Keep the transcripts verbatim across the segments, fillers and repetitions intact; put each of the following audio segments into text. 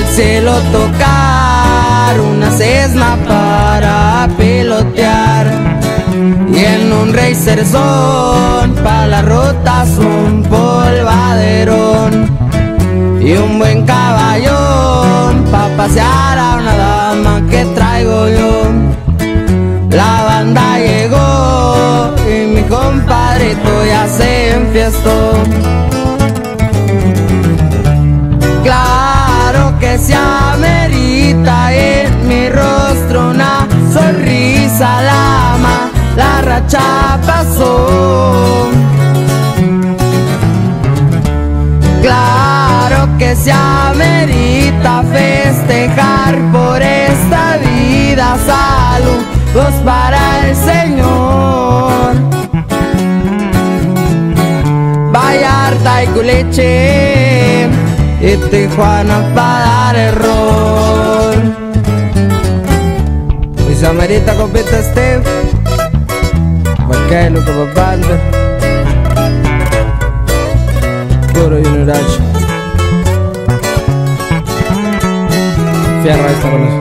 cielo tocar una cesna para pilotear, y en un racer son pa' la ruta un polvaderón, y un buen caballón pa' pasear a una dama que traigo yo. La banda llegó y mi compadrito ya se enfiestó. Claro que se amerita en mi rostro una sonrisa, la ma, la racha pasó. Claro que se amerita festejar por esta vida, saludos para el Señor. Vallarta y Culichi y Tijuana pa' dar el rol. Y se amerita compita Steve, porque lo que va banda puro Junior H. Fierra esta con eso.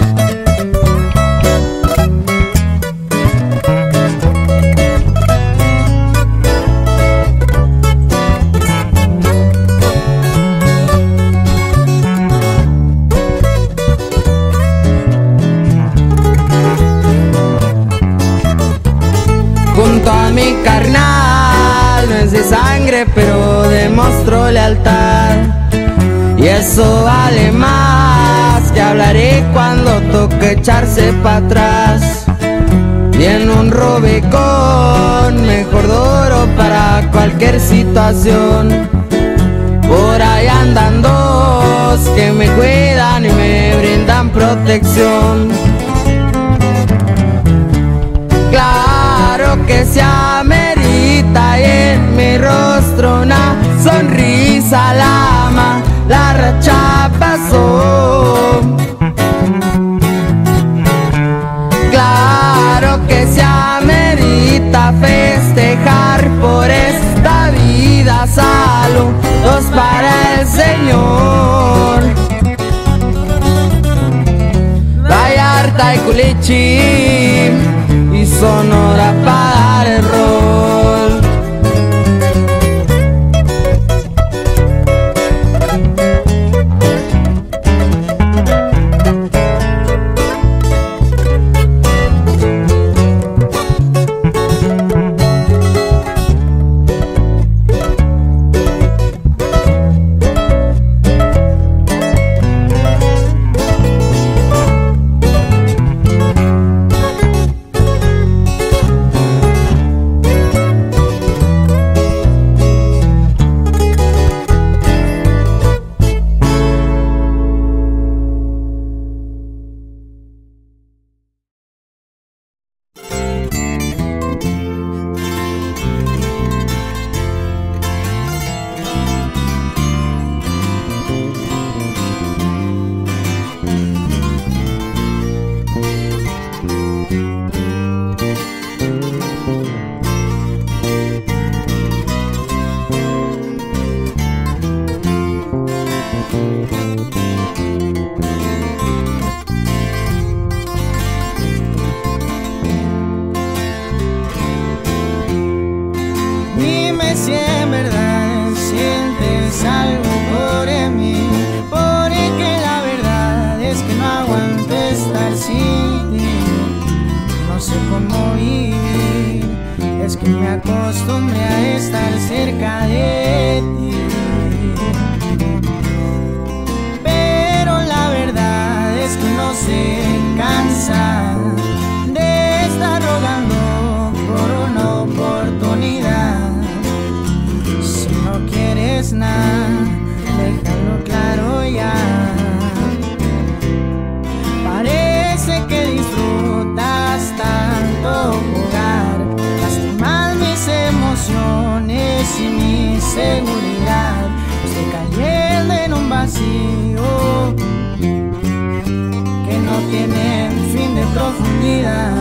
Junto a mi carnal, no es de sangre pero demostró lealtad, y eso vale más que hablaré cuando toque echarse pa' atrás. Y en un Rubicón mejor duro para cualquier situación. Por ahí andan dos que me cuidan y me brindan protección. Claro que se amerita y en mi rostro una sonrisa, la ma, la racha pasó. Claro que se amerita festejar por esta vida, saludos para el Señor. Vallarta y Culichi y Sonora para dar el rol. Si en verdad sientes algo por mí, porque la verdad es que no aguanto estar sin ti. No sé cómo vivir, es que me acostumbré a estar cerca de ti. Pero la verdad es que no se cansa de estar rogando por una oportunidad. No quieres nada, déjalo claro ya. Parece que disfrutas tanto jugar, lastimar mis emociones y mi seguridad. Estoy cayendo en un vacío que no tiene fin de profundidad.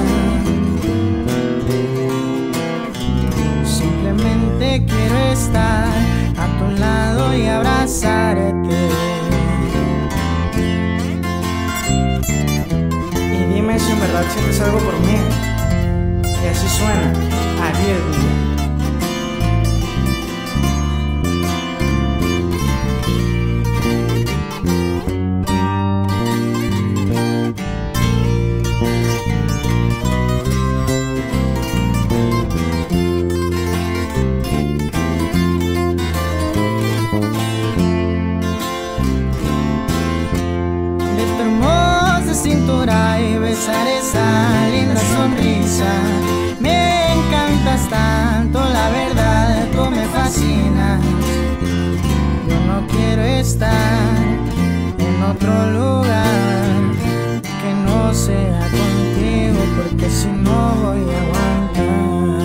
Simplemente quiero estar a tu lado y abrazarte. verdad sientes algo por mí. Y así suena Arriesgate. Cintura y besar esa linda sonrisa. Me encantas tanto, la verdad, tú me fascinas. Yo no quiero estar en otro lugar que no sea contigo, porque si no voy a aguantar.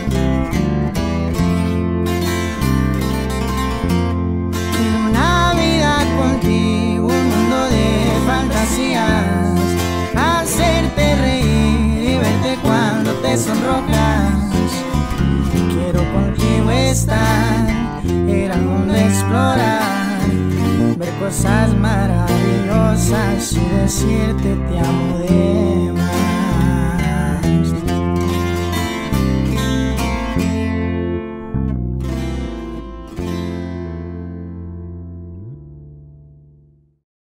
Quiero una vida contigo, un mundo de fantasías, hacerte reír y verte cuando te sonrojas. Quiero contigo estar, ir al mundo a explorar, ver cosas maravillosas y decirte te amo de